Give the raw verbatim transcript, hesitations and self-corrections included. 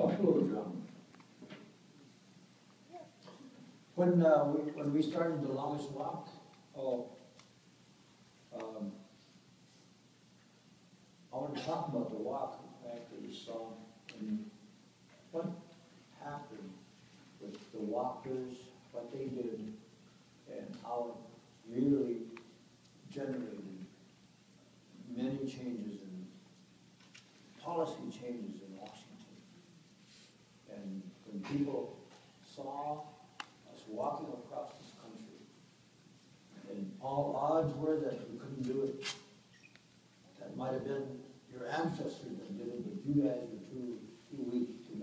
Buffalo drum. When, uh, we, when we started the longest walk, Oh, um, I want to talk about the walk after the song and what happened with the walkers, what they did, and how it really generated many changes in policy changes in Washington. And when people saw us walking across this country, and all odds were that we couldn't do it, that might have been your ancestors that did it, but you guys were too, too weak.